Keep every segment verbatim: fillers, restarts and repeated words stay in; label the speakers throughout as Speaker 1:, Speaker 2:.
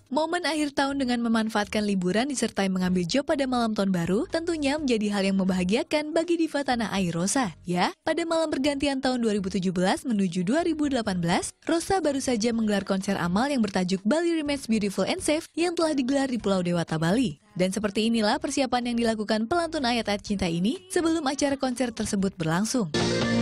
Speaker 1: Momen akhir tahun dengan memanfaatkan liburan disertai mengambil job pada malam tahun baru tentunya menjadi hal yang membahagiakan bagi diva tanah air Rosa. Ya, pada malam pergantian tahun dua ribu tujuh belas menuju dua ribu delapan belas, Rosa baru saja menggelar konser amal yang bertajuk Bali Remains Beautiful and Safe yang telah digelar di Pulau Dewata, Bali. Dan seperti inilah persiapan yang dilakukan pelantun ayat-ayat cinta ini sebelum acara konser tersebut berlangsung.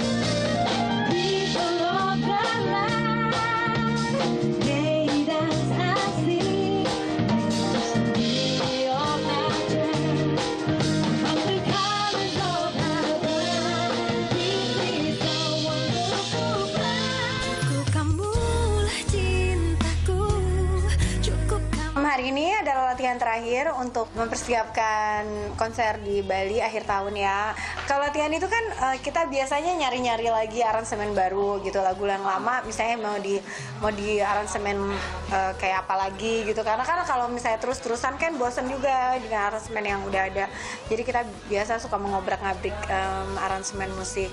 Speaker 2: Hari ini adalah latihan terakhir untuk mempersiapkan konser di Bali akhir tahun ya. Kalau latihan itu kan uh, kita biasanya nyari-nyari lagi aransemen baru gitu, lagu yang lama misalnya mau di mau di aransemen uh, kayak apa lagi gitu. Karena kan kalau misalnya terus-terusan kan bosen juga dengan aransemen yang udah ada. Jadi kita biasa suka mengobrak-ngabrik um, aransemen musik.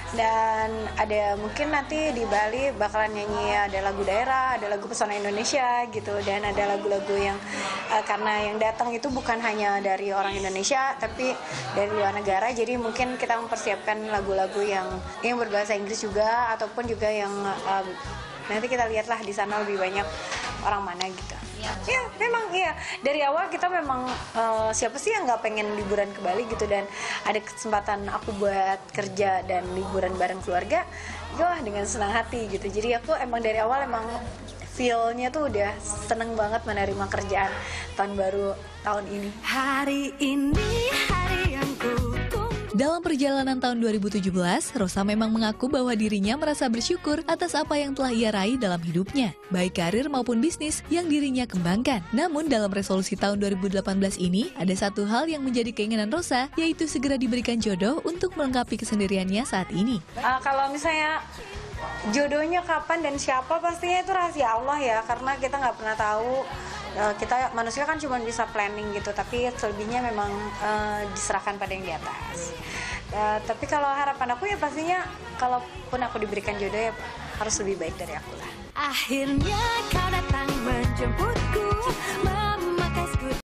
Speaker 2: Dan ada mungkin nanti di Bali bakalan nyanyi ada lagu daerah, ada lagu pesona Indonesia gitu, dan ada lagu-lagu yang uh, karena yang datang itu bukan hanya dari orang Indonesia tapi dari luar negara, jadi mungkin kita mempersiapkan lagu-lagu yang yang berbahasa Inggris juga, ataupun juga yang uh, nanti kita lihatlah di sana lebih banyak orang mana gitu. Ya, ya memang iya. Dari awal kita memang uh, siapa sih yang nggak pengen liburan ke Bali gitu, dan ada kesempatan aku buat kerja dan liburan bareng keluarga, ya dengan senang hati gitu. Jadi aku emang dari awal emang feel-nya tuh udah seneng banget menerima kerjaan tahun baru tahun ini.
Speaker 1: Hari ini hari yang ku Dalam perjalanan tahun dua ribu tujuh belas, Rosa memang mengaku bahwa dirinya merasa bersyukur atas apa yang telah ia raih dalam hidupnya, baik karir maupun bisnis yang dirinya kembangkan. Namun dalam resolusi tahun dua ribu delapan belas ini, ada satu hal yang menjadi keinginan Rosa, yaitu segera diberikan jodoh untuk melengkapi kesendiriannya saat ini.
Speaker 2: Uh, kalau misalnya jodohnya kapan dan siapa, pastinya itu rahasia Allah ya, karena kita nggak pernah tahu. Uh, kita manusia kan cuma bisa planning gitu, tapi selebihnya memang uh, diserahkan pada yang di atas. Uh, tapi kalau harapan aku ya pastinya kalaupun aku diberikan jodoh ya harus lebih baik dari aku lah.
Speaker 1: Akhirnya kau datang menjemputku.